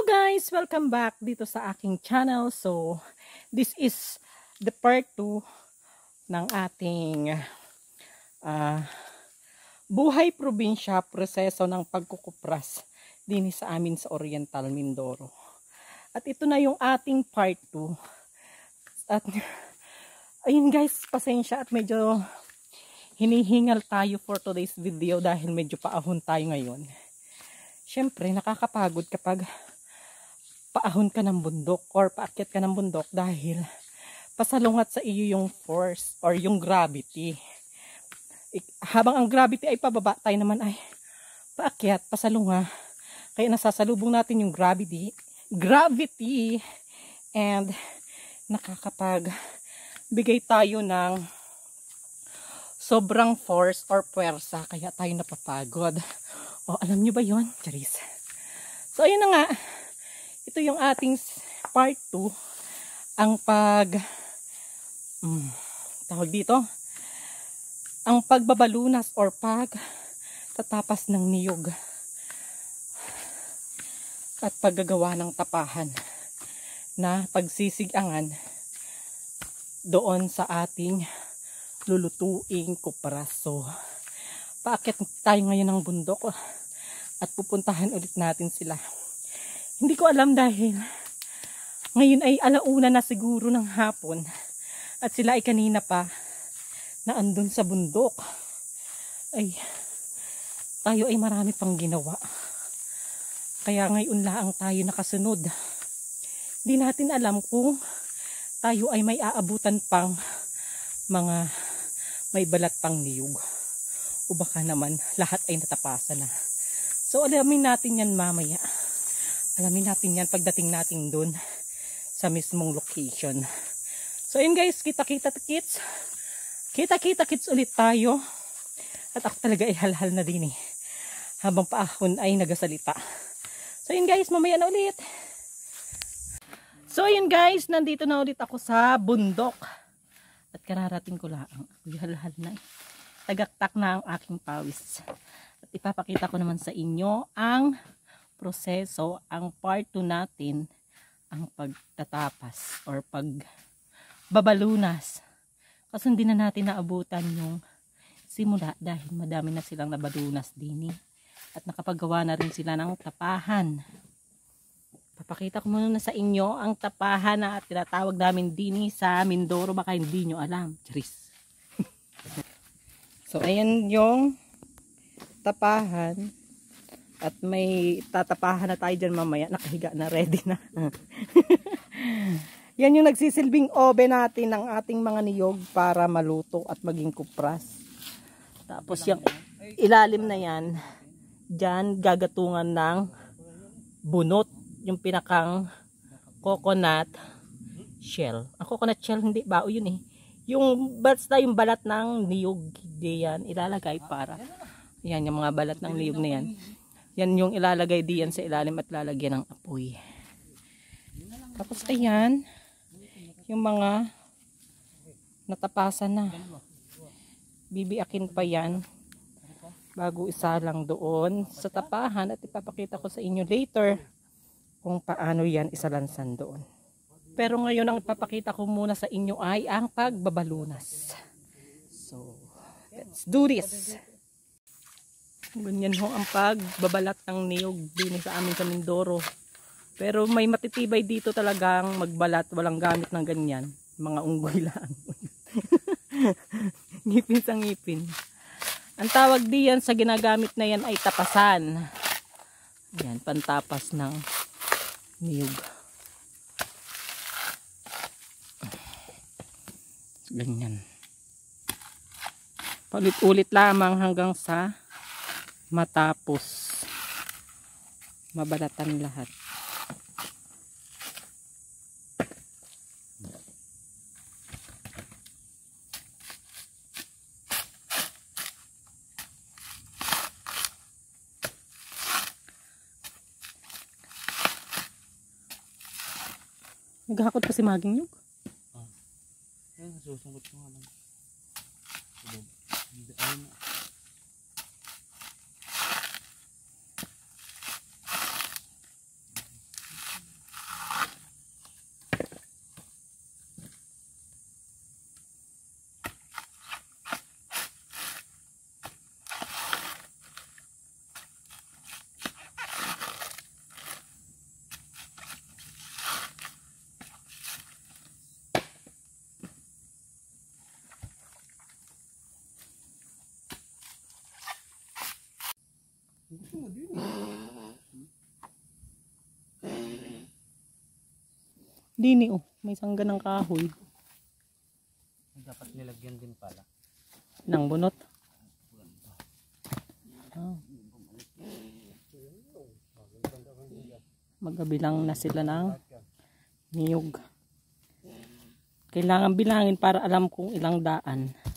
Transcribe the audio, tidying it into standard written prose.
Guys, welcome back dito sa aking channel. So, this is the part 2 ng ating buhay probinsya, proseso ng pagkukupras din sa amin sa Oriental Mindoro. At ito na yung ating part 2. At ayun guys, pasensya at medyo hinihingal tayo for today's video dahil medyo paahon tayo ngayon. Siyempre, nakakapagod kapag paahon ka ng bundok or paakyat ka ng bundok dahil pasalungat sa iyo yung force or yung gravity. Habang ang gravity ay pababa, tayo naman ay paakyat, pasalunga. Kaya nasasalubong natin yung gravity and nakakapagbigay tayo ng sobrang force or puwersa kaya tayo napapagod. O, alam nyo ba yon? Charis. So, ayun na nga. Ito yung ating part 2. Ang tawag dito, ang pagbabalunas or pagtatapas ng niyog at paggagawa ng tapahan na pagsisigangan doon sa ating lulutuing kupraso. Paakyat tayo ngayon ng bundok at pupuntahan ulit natin sila. Hindi ko alam dahil ngayon ay alauna na siguro ng hapon at sila ay kanina pa na andun sa bundok. Ay, tayo ay marami pang ginawa. Kaya ngayon lang tayo nakasunod. Hindi natin alam kung tayo ay may aabutan pang mga may balat pang niyog. O baka naman lahat ay natapasan na. So alamin natin yan mamaya. Alamin natin yan pagdating natin dun sa mismong location. So yun guys, kita-kita kits. Kita-kita kits ulit tayo. At ako talaga ay halhal na din eh. Habang paahon ay nagasalita. So yun guys, mamaya na ulit. So yun guys, nandito na ulit ako sa bundok. At kararating ko lang. Ako'y halhal na eh. Tagaktak na ang aking pawis. At ipapakita ko naman sa inyo ang proseso, ang part 2 natin, ang pagtatapas or pagbabalunas. Kasi hindi na natin naabutan yung simula dahil madami na silang nabalunas din at nakapagawa na rin sila ng tapahan. Papakita ko muna sa inyo ang tapahan na tinatawag namin din sa Mindoro, baka hindi nyo alam. Charis. So ayan yung tapahan. At may tatapahan na tayo dyan mamaya. Nakahiga na, ready na. Yan yung nagsisilbing oven natin ng ating mga niyog para maluto at maging kupras. Tapos yung ilalim na yan, dyan gagatungan ng bunot. Yung pinakang coconut shell. Ang coconut shell, hindi bao yun eh. Yung basta yung balat ng niyog, diyan ilalagay para. Yan yung mga balat ng niyog na yan. Yan yung ilalagay diyan sa ilalim at lalagyan ng apoy. Tapos ayan, yung mga natapasan na. Bibiakin pa yan bago isa lang doon sa tapahan at ipapakita ko sa inyo later kung paano yan isalansan doon. Pero ngayon ang ipapakita ko muna sa inyo ay ang pagbabalunas. So, let's do this! Ganyan ho ang pagbabalat ng niyog din sa amin sa Mindoro. Pero may matitibay dito talagang magbalat, walang gamit ng ganyan. Mga unggoy lang. Ngipin sa ngipin. Ang tawag diyan sa ginagamit na yan ay tapasan. Yan, pantapas ng niyog. Ganyan. Paulit-ulit lamang hanggang sa matapos mabalatan lahat. Naghakot pa si Maging Nyug. Ayun, susungkot ko nga lang. Ayun. Dini oh, may sangga ng kahoy. Dapat nilagyan din pala. Nang bunot. Ah. Magabilang na sila ng niyog. Kailangan bilangin para alam kung ilang daan.